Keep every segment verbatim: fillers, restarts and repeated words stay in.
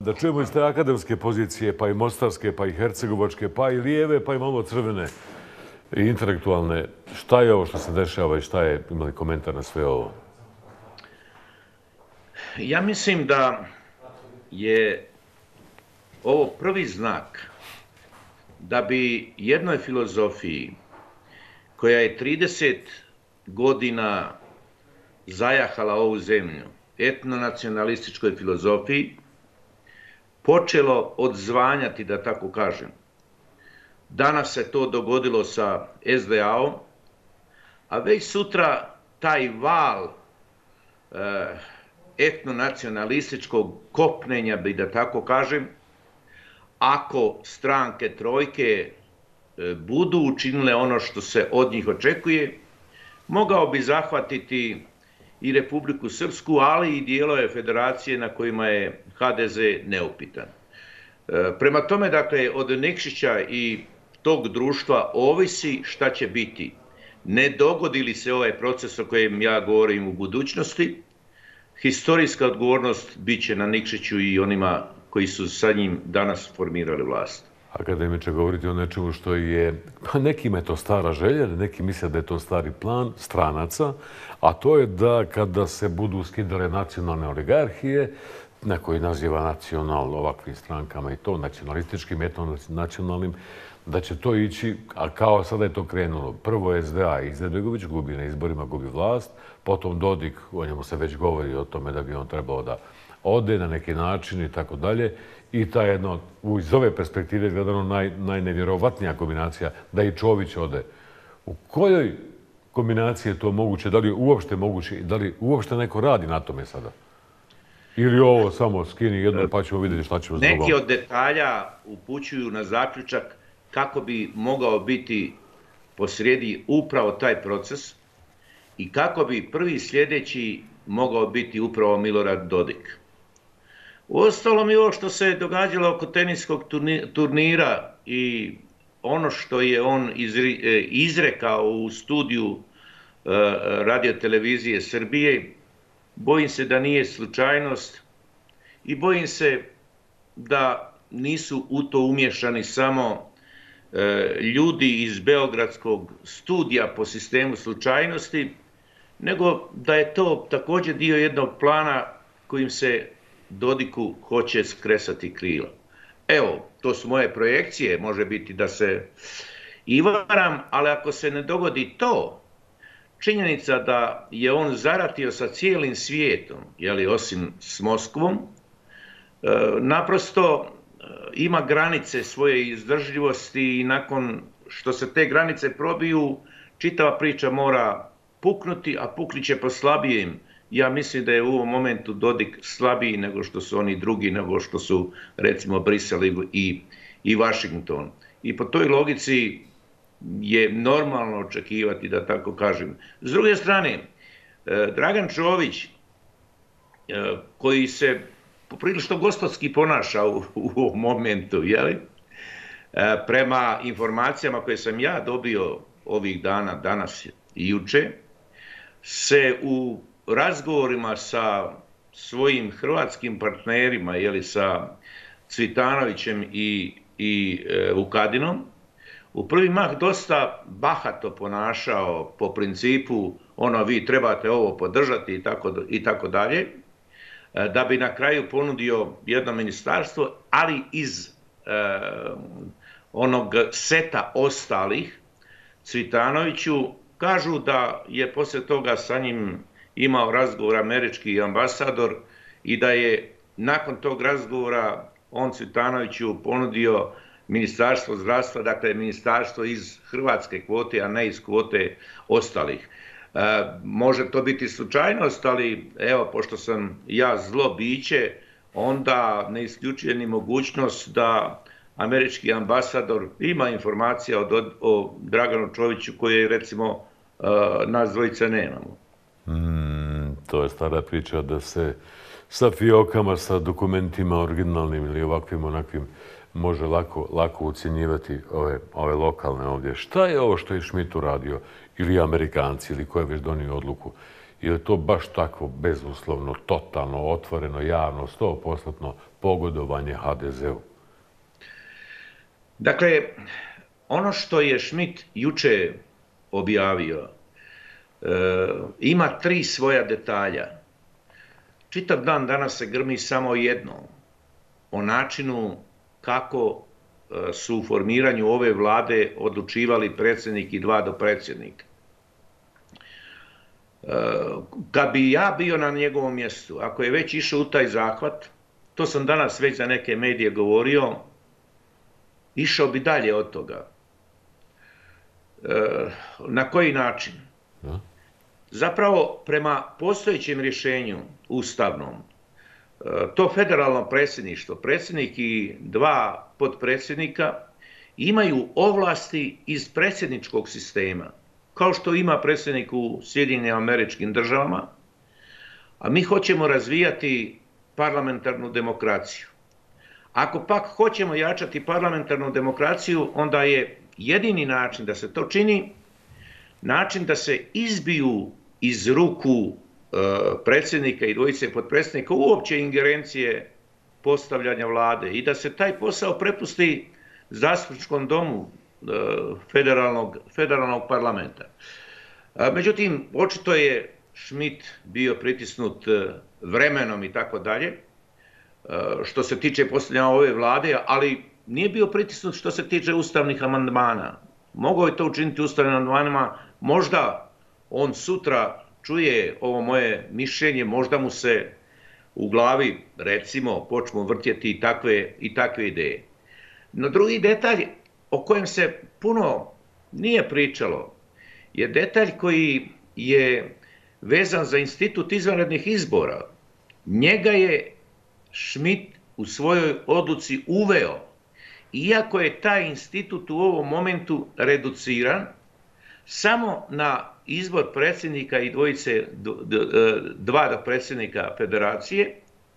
da čujemo iz te akademske pozicije, pa i mostarske, pa i hercegovačke, pa i lijeve, pa i malo crvene i intelektualne. Šta je ovo što se dešava i šta je, imali komentar na sve ovo? Ja mislim da je ovo prvi znak da bi jednoj filozofiji koja je trideset godina zajahala ovu zemlju, etnonacionalističkoj filozofiji, počelo odzvanjati, da tako kažem. Danas se to dogodilo sa S D A-om, a već sutra taj val e, etnonacionalističkog kopnenja, bi da tako kažem, ako stranke trojke e, budu učinile ono što se od njih očekuje, mogao bi zahvatiti i Republiku Srpsku, ali i dijelove federacije na kojima je H D Z neupitan. E, prema tome, dakle, od Nikšića i tog društva ovisi šta će biti. Ne dogodi li se ovaj proces o kojem ja govorim u budućnosti, historijska odgovornost bit će na Nikšiću i onima koji su sa njim danas formirali vlast. Akademiče, govoriti o nečemu što je, pa nekima je to stara želja, neki misle da je to stari plan stranaca, a to je da kada se budu skidale nacionalne oligarhije, neko ih naziva nacional ovakvim strankama i to, nacionalističkim, etnonacionalnim, da će to ići, a kao sada je to krenulo. Prvo S D A, Izetbegović gubi na izborima, gubi vlast, potom Dodik, o njemu se već govori o tome da bi on trebao da ode na neki način i tako dalje. I ta jedno, iz ove perspektive gledano naj, najnevjerovatnija kombinacija, da i Čović ode. U kojoj kombinaciji je to moguće? Da li je uopšte moguće? Da li uopšte neko radi na tome sada? Ili ovo samo skini jedno pa ćemo vidjeti šta ćemo zbogom? Neki od detalja upućuju na zaključak kako bi mogao biti posrijedi upravo taj proces i kako bi prvi sljedeći mogao biti upravo Milorad Dodik. Uostalom i ovo što se događalo oko teniskog turnira i ono što je on izrekao u studiju radiotelevizije Srbije, bojim se da nije slučajnost i bojim se da nisu u to umješani samo ljudi iz Beogradskog studija po sistemu slučajnosti, nego da je to također dio jednog plana kojim se Dodiku hoće skresati krila. Evo, to su moje projekcije, može biti da se i varam, ali ako se ne dogodi to, činjenica da je on zaratio sa cijelim svijetom, jeli, osim s Moskvom, naprosto ima granice svoje izdržljivosti i nakon što se te granice probiju, čitava priča mora puknuti, a puknit će po slabijem. Ja mislim da je u ovom momentu Dodik slabiji nego što su oni drugi, nego što su recimo Brisel i, i Washington. I po toj logici je normalno očekivati, da tako kažem. S druge strane, Dragan Čović, koji se poprilično gospodski ponaša u, u ovom momentu, jeli? Prema informacijama koje sam ja dobio ovih dana, danas i juče, se u razgovorima sa svojim hrvatskim partnerima, jeli, sa Cvitanovićem i, i e, Vukadinom, u prvi mah dosta bahato ponašao po principu ono vi trebate ovo podržati i tako, i tako dalje, da bi na kraju ponudio jedno ministarstvo, ali iz e, onog seta ostalih Cvitanoviću kažu da je poslije toga sa njim imao razgovor američki ambasador i da je nakon tog razgovora on Cvitanoviću ponudio ministarstvo zdravstva, dakle ministarstvo iz hrvatske kvote, a ne iz kvote ostalih. E, može to biti slučajnost, ali evo, pošto sam ja zlo biće, onda ne isključuje ni mogućnost da američki ambasador ima informacija o, o Draganu Čoviću koje, recimo, e, nas dvojica nemamo. Mm, to je stara priča da se sa fiokama, sa dokumentima originalnim ili ovakvim, onakvim, može lako, lako ucjenjivati ove, ove lokalne ovdje. Šta je ovo što je Schmidt uradio, ili Amerikanci, ili ko je već donio odluku? Je li to baš tako bezuslovno, totalno, otvoreno, javno, sto posto pogodovanje ha de zeu? Dakle, ono što je Schmidt juče objavio, e, ima tri svoja detalja. Čitav dan danas se grmi samo jedno, o načinu kako su u formiranju ove vlade odlučivali predsjednik i dva dopredsjednika. Kad bi ja bio na njegovom mjestu, ako je već išao u taj zahvat, to sam danas već za neke medije govorio, išao bi dalje od toga. Na koji način? Zapravo, prema postojećem rješenju ustavnom, to federalno predsjedništvo, predsjednik i dva potpredsjednika imaju ovlasti iz predsjedničkog sistema, kao što ima predsjednik u Sjedinjenim Američkim Državama, a mi hoćemo razvijati parlamentarnu demokraciju. Ako pak hoćemo jačati parlamentarnu demokraciju, onda je jedini način da se to čini, način da se izbiju iz ruku predsjednika i dvojice potpredsjednika uopće ingerencije postavljanja vlade i da se taj posao prepusti zastupničkom domu federalnog, federalnog parlamenta. Međutim, očito je Schmidt bio pritisnut vremenom i tako dalje, što se tiče postavljanja ove vlade, ali nije bio pritisnut što se tiče ustavnih amandmana. Mogao je to učiniti ustavnim amandmanima, možda on sutra čuje ovo moje mišljenje, možda mu se u glavi, recimo, počnu vrtjeti i takve, i takve ideje. No drugi detalj o kojem se puno nije pričalo je detalj koji je vezan za institut izvanrednih izbora. Njega je Schmidt u svojoj odluci uveo, iako je taj institut u ovom momentu reduciran samo na izbor predsjednika i dvojice, dva dopredsjednika federacije,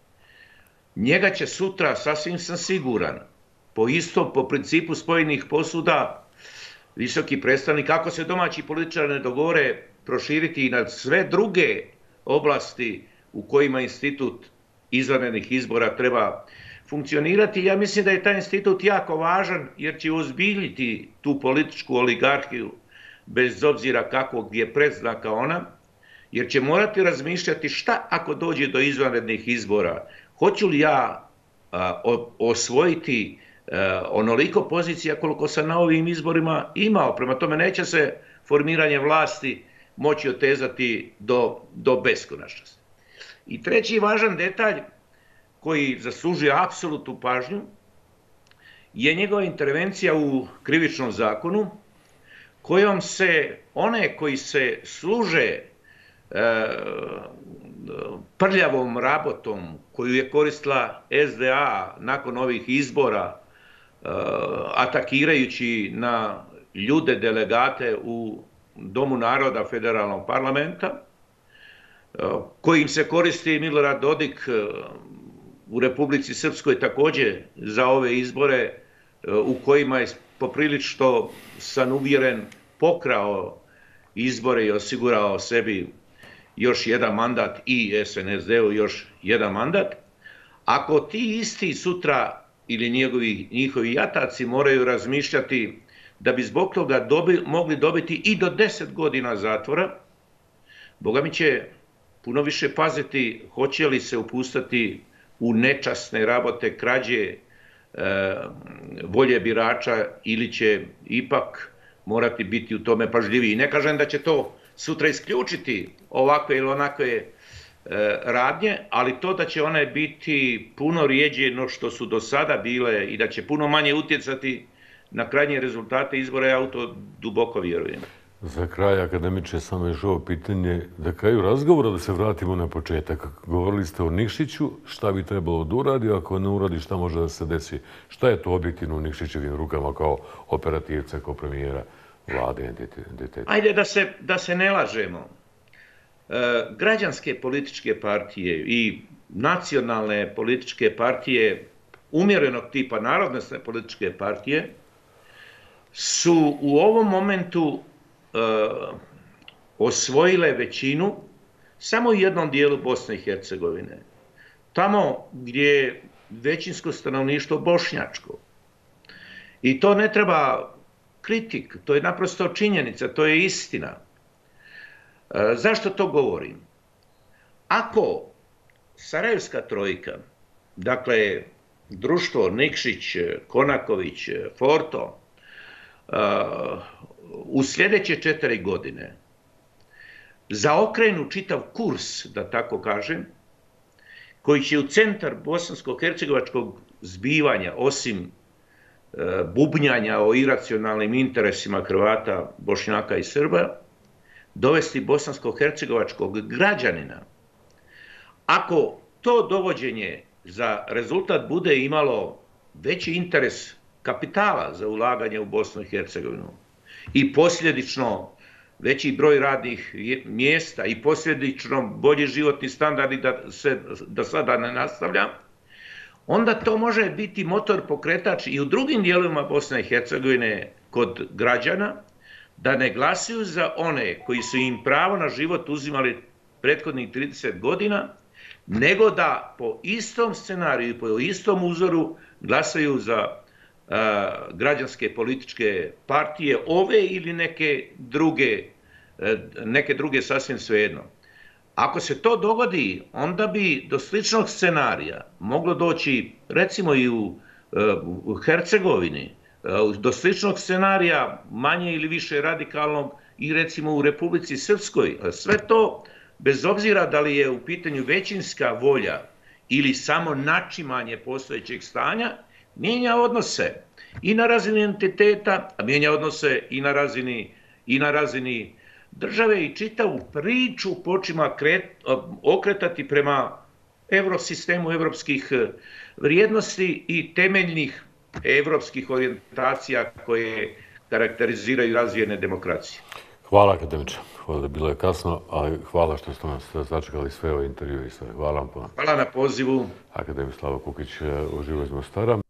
njega će sutra, sasvim sam siguran, po istom, po principu spojenih posuda, visoki predstavnik, ako se domaći političari ne dogovore, proširiti i na sve druge oblasti u kojima institut izvanrednih izbora treba funkcionirati. Ja mislim da je taj institut jako važan jer će ozbiljiti tu političku oligarhiju bez obzira kakvog je predznaka ona, jer će morati razmišljati šta ako dođe do izvanrednih izbora. Hoću li ja a, o, osvojiti a, onoliko pozicija koliko sam na ovim izborima imao. Prema tome neće se formiranje vlasti moći otezati do, do beskonačnosti. I treći važan detalj koji zaslužuje apsolutnu pažnju je njegova intervencija u krivičnom zakonu, kojom se one koji se služe e, prljavom rabotom koju je koristila es de a nakon ovih izbora, e, atakirajući na ljude, delegate u Domu naroda federalnog parlamenta, e, kojim se koristi Milorad Dodik e, u Republici Srpskoj također za ove izbore, e, u kojima je poprilično, sam uvjeren, pokrao izbore i osigurao sebi još jedan mandat i es en es de u još jedan mandat. Ako ti isti sutra ili njegovi, njihovi jataci moraju razmišljati da bi zbog toga dobi, mogli dobiti i do deset godina zatvora, Boga mi će puno više paziti hoće li se upustati u nečasne rabote, krađe, e, volje birača ili će ipak morati biti u tome pažljiviji. Ne kažem da će to sutra isključiti ovakve ili onakve e, radnje, ali to da će one biti puno rijeđe no što su do sada bile i da će puno manje utjecati na krajnje rezultate izbora, ja u to duboko vjerujem. Za kraj, akademiče, samo još ovo pitanje. Da kraju razgovora da se vratimo na početak. Govorili ste o Nikšiću, šta bi trebalo da uradi, ako ne uradi, šta može da se desi? Šta je to objektivno u Nikšićevim rukama kao operativca, kao premijera vlade entiteta? Ajde da se, da se ne lažemo. E, građanske političke partije i nacionalne političke partije umjerenog tipa, narodne političke partije, su u ovom momentu Uh, osvojile većinu samo u jednom dijelu Bosne i Hercegovine. Tamo gdje je većinsko stanovništvo bošnjačko. I to ne treba kritik, to je naprosto činjenica, to je istina. E, zašto to govorim? Ako Sarajevska trojka, dakle društvo Nikšić, Konaković, Forto, e, u sljedeće četiri godine zaokrenu čitav kurs, da tako kažem, koji će u centar bosansko-hercegovačkog zbivanja, osim bubnjanja o iracionalnim interesima Hrvata, Bošnjaka i Srba, dovesti bosansko-hercegovačkog građanina. Ako to dovođenje za rezultat bude imalo veći interes kapitala za ulaganje u Bosnu i Hercegovinu i posljedično veći broj radnih mjesta i posljedično bolji životni standardi, da se da sada ne nastavljam, onda to može biti motor pokretač i u drugim dijelovima Bosne i Hercegovine kod građana, da ne glasuju za one koji su im pravo na život uzimali prethodnih trideset godina, nego da po istom scenariju i po istom uzoru glasaju za uh, građanske političke partije, ove ili neke druge, uh, neke druge sasvim svejedno. Ako se to dogodi, onda bi do sličnog scenarija moglo doći, recimo i u, u Hercegovini, do sličnog scenarija manje ili više radikalnog i recimo u Republici Srpskoj. Sve to, bez obzira da li je u pitanju većinska volja ili samo načimanje postojećeg stanja, mijenja odnose i na razini entiteta, a mijenja odnose i na razini, i na razini države i čitavu priču počima okretati prema evrosistemu evropskih vrijednosti i temeljnih evropskih orijentacija koje karakteriziraju razvijene demokracije. Hvala, akademiče. Hvala, bilo je kasno, ali hvala što ste nas začekali sve ove intervjue i sve. Hvala vam puno. Hvala na pozivu. Akademik Slavo Kukić, uživo iz Mostara.